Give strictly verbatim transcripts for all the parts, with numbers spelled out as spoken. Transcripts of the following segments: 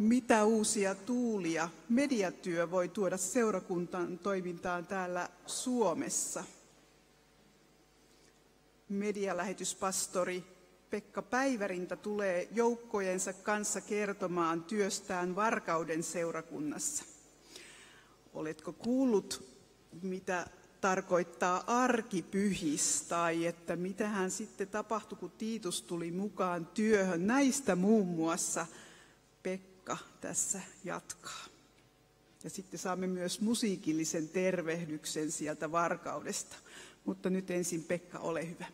mitä uusia tuulia mediatyö voi tuoda seurakunnan toimintaan täällä Suomessa? Medialähetyspastori Pekka Päivärinta tulee joukkojensa kanssa kertomaan työstään Varkauden seurakunnassa. Oletko kuullut, mitä tarkoittaa arkipyhis, tai että mitähän sitten tapahtui, kun Tiitus tuli mukaan työhön? Näistä muun muassa Pekka tässä jatkaa. Ja sitten saamme myös musiikillisen tervehdyksen sieltä Varkaudesta. Mutta nyt ensin Pekka, ole hyvä.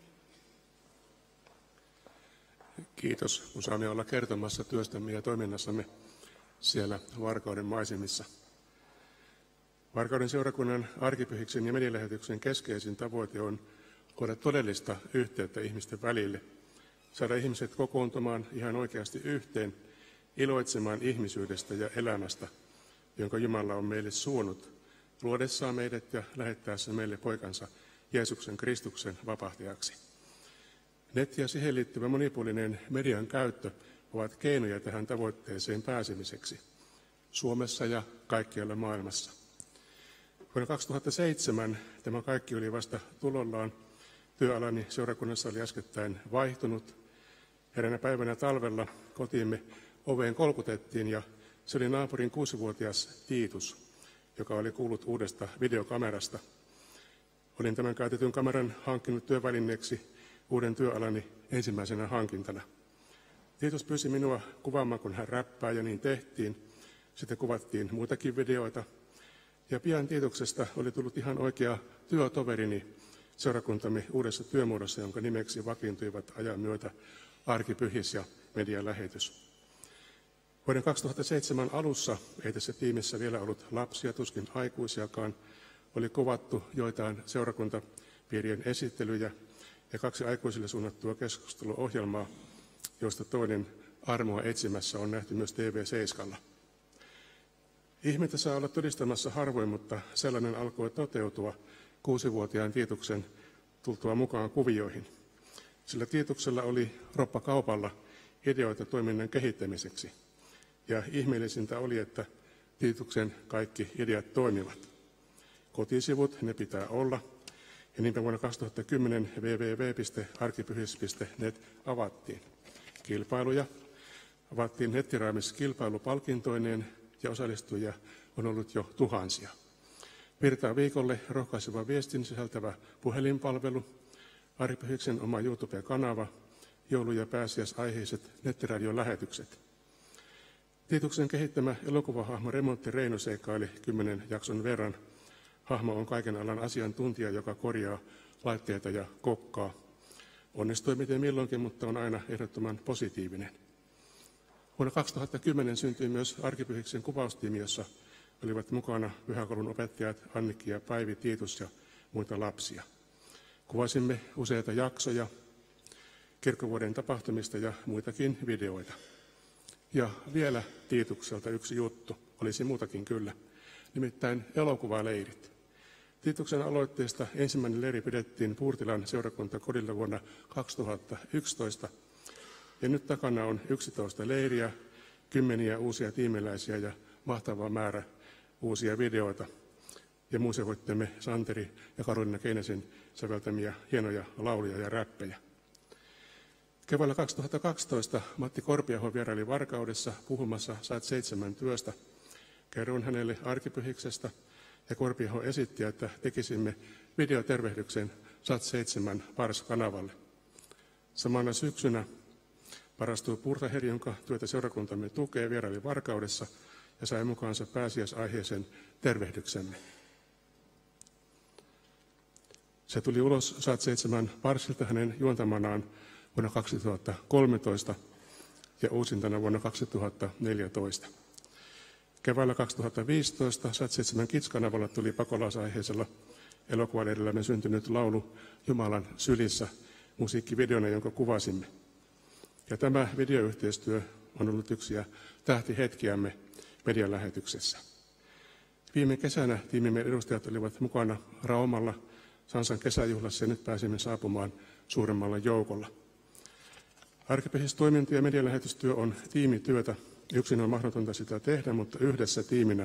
Kiitos, kun saamme olla kertomassa työstämme ja toiminnassamme siellä Varkauden maisemissa. Varkauden seurakunnan arkipyhiksen ja medialähetyksen keskeisin tavoite on luoda todellista yhteyttä ihmisten välille, saada ihmiset kokoontumaan ihan oikeasti yhteen, iloitsemaan ihmisyydestä ja elämästä, jonka Jumala on meille suonut, luodessaan meidät ja lähettäessä meille poikansa Jeesuksen Kristuksen vapahtajaksi. Netti ja siihen liittyvä monipuolinen median käyttö ovat keinoja tähän tavoitteeseen pääsemiseksi Suomessa ja kaikkialla maailmassa. Vuonna kaksituhattaseitsemän tämä kaikki oli vasta tulollaan. Työalani seurakunnassa oli äskettäin vaihtunut. Eräänä päivänä talvella kotiimme oveen kolkutettiin ja se oli naapurin kuusivuotias Tiitus, joka oli kuullut uudesta videokamerasta. Olin tämän käytetyn kameran hankkinut työvälineeksi uuden työalani ensimmäisenä hankintana. Tiitus pyysi minua kuvaamaan, kun hän räppää, ja niin tehtiin. Sitten kuvattiin muitakin videoita. Ja pian Tiituksesta oli tullut ihan oikea työtoverini seurakuntamme uudessa työmuodossa, jonka nimeksi vakiintuivat ajan myötä arkipyhis ja medialähetys. Vuoden kaksituhattaseitsemän alussa ei tässä tiimissä vielä ollut lapsia, tuskin aikuisiakaan. Oli kuvattu joitain seurakuntapiirien esittelyjä ja kaksi aikuisille suunnattua keskusteluohjelmaa, joista toinen Armoa etsimässä on nähty myös T V seitsemällä. Ihmettä saa olla todistamassa harvoin, mutta sellainen alkoi toteutua kuusivuotiaan Tiituksen tultua mukaan kuvioihin. Sillä Tiituksella oli roppakaupalla ideoita toiminnan kehittämiseksi. Ja ihmeellisintä oli, että Tiituksen kaikki ideat toimivat. Kotisivut, ne pitää olla. Ja niinpä vuonna kaksituhattakymmenen double-u double-u double-u piste arkipyhis piste net avattiin. Kilpailuja. Avattiin nettiraamiskilpailupalkintoineen ja osallistujia on ollut jo tuhansia. Virtaa viikolle rohkaiseva viestin sisältävä puhelinpalvelu, arkipyhiksen oma YouTube-kanava, joulu- ja pääsiäisaiheiset nettiradiolähetykset. Tiituksen kehittämä elokuvahahmo Remontti Reino seikkaili kymmenen jakson verran. Hahmo on kaiken alan asiantuntija, joka korjaa laitteita ja kokkaa. Onnistui miten milloinkin, mutta on aina ehdottoman positiivinen. Vuonna kaksituhattakymmenen syntyi myös arkipyhiksen kuvaustiimi, jossa olivat mukana pyhäkoulun opettajat Annikki ja Päivi, Tiitus ja muita lapsia. Kuvasimme useita jaksoja, kirkkovuoden tapahtumista ja muitakin videoita. Ja vielä Tiitukselta yksi juttu, olisi muutakin kyllä, nimittäin elokuvaleirit. Tiituksen aloitteesta ensimmäinen leiri pidettiin Puurtilan seurakuntakodilla vuonna kaksituhattayksitoista. Ja nyt takana on yksitoista leiriä, kymmeniä uusia tiimiläisiä ja mahtava määrä uusia videoita. Ja museoittemme Santeri ja Karolina Keinäsen säveltämiä hienoja lauluja ja räppejä. Keväällä kaksituhattakaksitoista Matti Korpiaho vieraili Varkaudessa puhumassa Saat seitsemän työstä. Kerroin hänelle arkipyhiksestä ja Korpiaho esitti, että tekisimme videotervehdyksen Saat seitsemän Pars-kanavalle. Samana syksynä Parastuu Purtaheri, jonka työtä seurakuntamme tukee, vieraili Varkaudessa ja sai mukaansa pääsiäisaiheisen tervehdyksemme. Se tuli ulos Saat seitsemän Parsilta hänen juontamanaan vuonna kaksituhattakolmetoista ja uusintana vuonna kaksituhattaneljätoista. Keväällä kaksituhattaviisitoista Saat seitsemän Kids-kanavalla tuli pakolaisaiheisella elokuvaleirillä syntynyt laulu Jumalan sylissä musiikkivideona, jonka kuvasimme. Ja tämä videoyhteistyö on ollut yksi tähtihetkiämme median lähetyksessä. Viime kesänä tiimimme edustajat olivat mukana Raumalla Sansan kesäjuhlassa ja nyt pääsimme saapumaan suuremmalla joukolla. Arkipyhistoiminta ja median lähetystyö on tiimityötä Yksin on mahdotonta sitä tehdä, mutta yhdessä tiiminä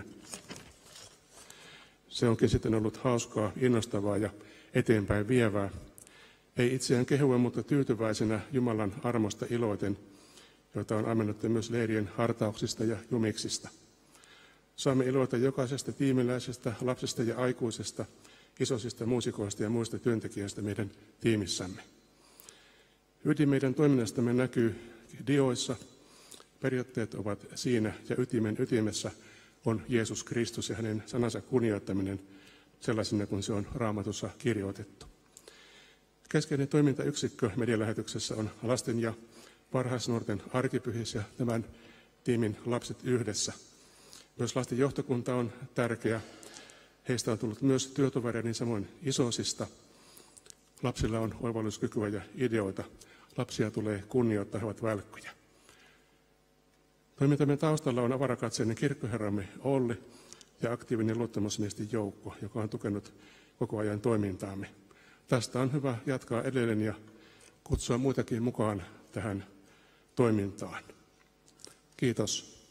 se onkin sitten ollut hauskaa, innostavaa ja eteenpäin vievää. Ei itseään kehua, mutta tyytyväisenä Jumalan armosta iloiten, joita on ammennettu myös leirien hartauksista ja jumiksista. Saamme iloita jokaisesta tiimiläisestä, lapsesta ja aikuisesta, isoisista muusikoista ja muista työntekijöistä meidän tiimissämme. Ydin meidän toiminnastamme näkyy dioissa. Periaatteet ovat siinä ja ytimen ytimessä on Jeesus Kristus ja hänen sanansa kunnioittaminen sellaisena kuin se on Raamatussa kirjoitettu. Keskeinen toimintayksikkö medialähetyksessä on lasten ja varhaisnuorten arkipyhissä ja tämän tiimin lapset yhdessä. Myös lasten johtokunta on tärkeä. Heistä on tullut myös työtovereita niin samoin isoisista. Lapsilla on oivalluskykyä ja ideoita. Lapsia tulee kunnioittaa, he ovat välkkyjä. Toimintamme taustalla on avarakatseinen kirkkoherramme Olli ja aktiivinen luottamusmiesten joukko, joka on tukenut koko ajan toimintaamme. Tästä on hyvä jatkaa edelleen ja kutsua muitakin mukaan tähän toimintaan. Kiitos.